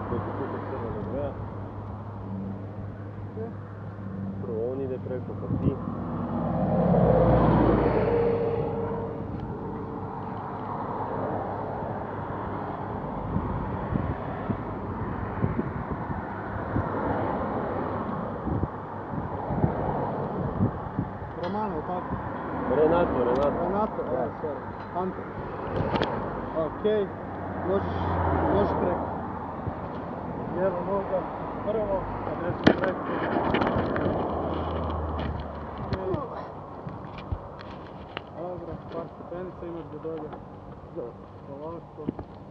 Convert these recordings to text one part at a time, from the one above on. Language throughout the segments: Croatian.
koji su tu kod crvenog veja. Prvo on ide preko pa ti. Romano, tako? Renato, Ja, sorry. Ante. Okej, možeš preko. Lijeva noga, prvo, a desno preko. Dobro, par stepenica imaš do dolje. Polako.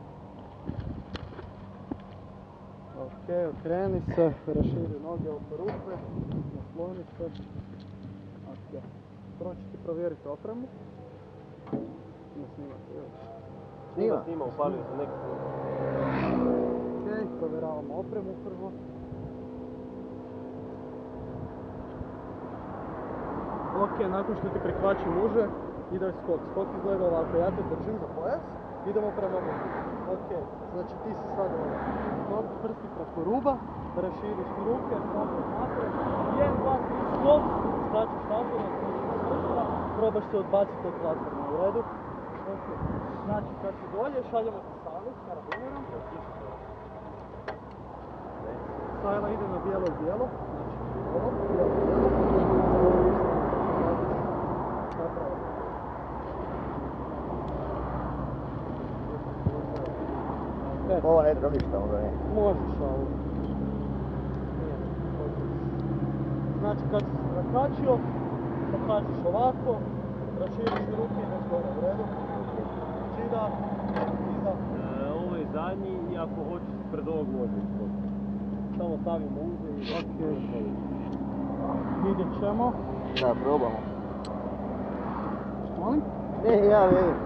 Okej, okreni se, raširi noge oko rupe, nasloni se. Okej. Prvo ću ti provjeriti opremu. Ne snimate još. Snima, upalio sam neki snima. Okej, provjeravamo opremu prvo. Okej, nakon što ti prihvaćam uže, ide skok. Skok izgleda ovako, ja te držim za pojas, idemo prema rubu. Okej, znači ti si sad ovdje. Nogi prsti preko ruba, raširiš ruke, noge napred. 1, 2, 3, skok, skačeš napred, probaš se odbaciti od platforme, u redu? Okej, znači kad si dolje, šaljemo ti Sajlu s karabinerom. Sajla ide na bijelo i bijelo, znači ovo, bijelo i bijelo. Napravo. Ovo ne treba ništa, onda ne. Možeš ovo. Znači kad si se zakačio, pokažeš ovako, raširiš ruke i ideš gore, u redu? Čida, iza. Ovo je zadnji i ako hoćeš pred ovog može iskočiti. Samo stavimo uze i... Okej. Vidjet ćemo. Da, probamo. Molim? Ne, ja vidim.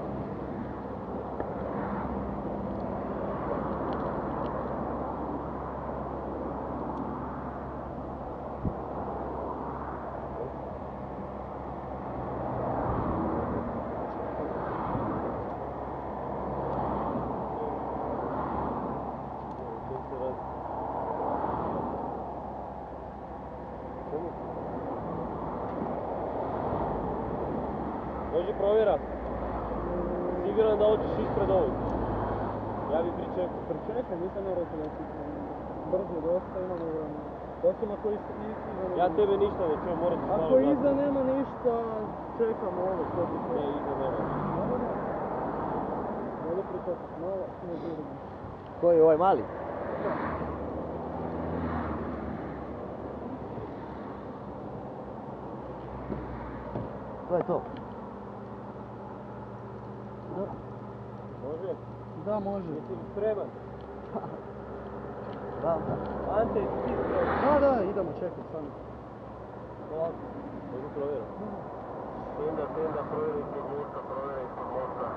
Može provjera. Siguran da hoćeš ispred ovog. Ja bi pričekao. Pričekaj, nisam morati neći. Brzo, dosta imamo vremena. Osim ako iza nema. Ja tebe ništa ne čujem, morat ću malo Ako iza nema ništa, čekamo ovo. Ne, iza nema. Bolje pričekati malo, ne žurimo. Koji je ovaj mali? To je to. Da. Može? Da, može. Jesi spreman? Da. Ante, ti spreman? Da, idemo čekati sami. Ovako. Mogu provjerat? Tenda, provjerite mjesta, provjerite mjesta.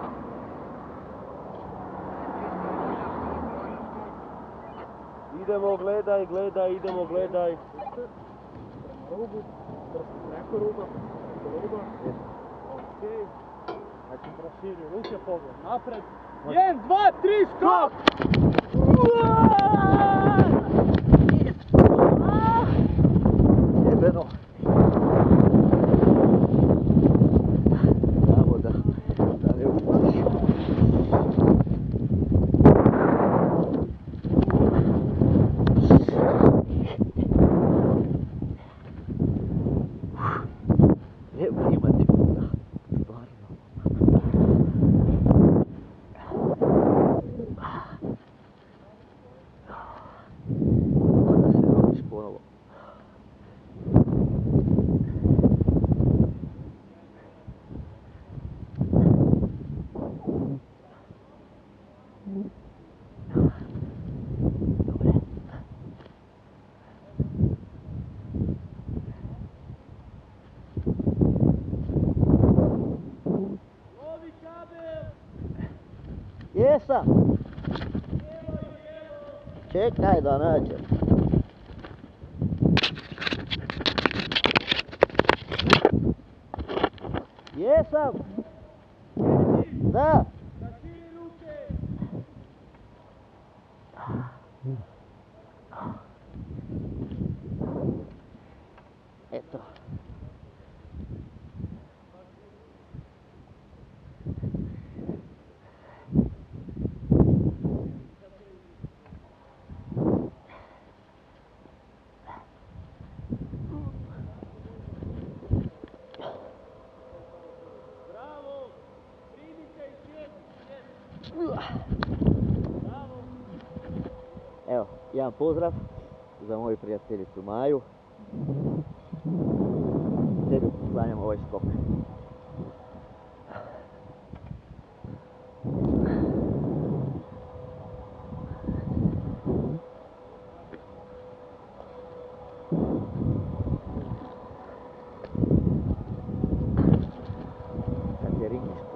Idemo, gledaj, idemo, gledaj. Prema rubu, prsti preko ruba, preko ruba. Okej. Znači proširi ruke, pogled napred. 1, 2, 3, skok! Jebeno. Samo da ne upustiš. Evo imati onda, stvarno. Onda se rodiš ponovo. Jesam. Čekaj da nađem. Jesam. Da. Eto. Bravo! Primite i sjedi! Bravo! Evo, jedan pozdrav za moju prijateljicu Maju. Tebi poklanjam ovaj skok. Kad je ring ispod.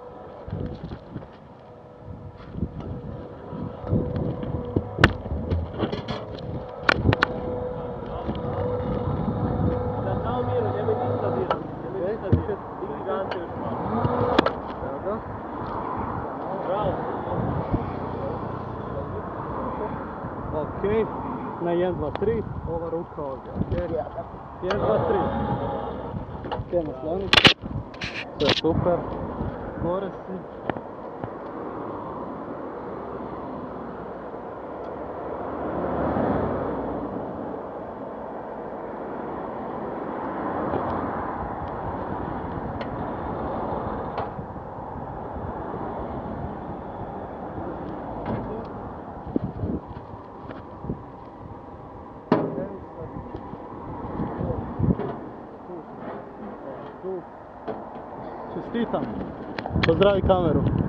Da, samo miru, nemoj ništa dirati. Nemoj ništa dirati. Digli gante još malo. Dobro. Bravo! Ok, na 1, 2, 3, ova ruka ovdje, ok? 1, 2, 3. Ok, nasloni. Sve super. Gore si. Čestitam. Pozdravi kameru.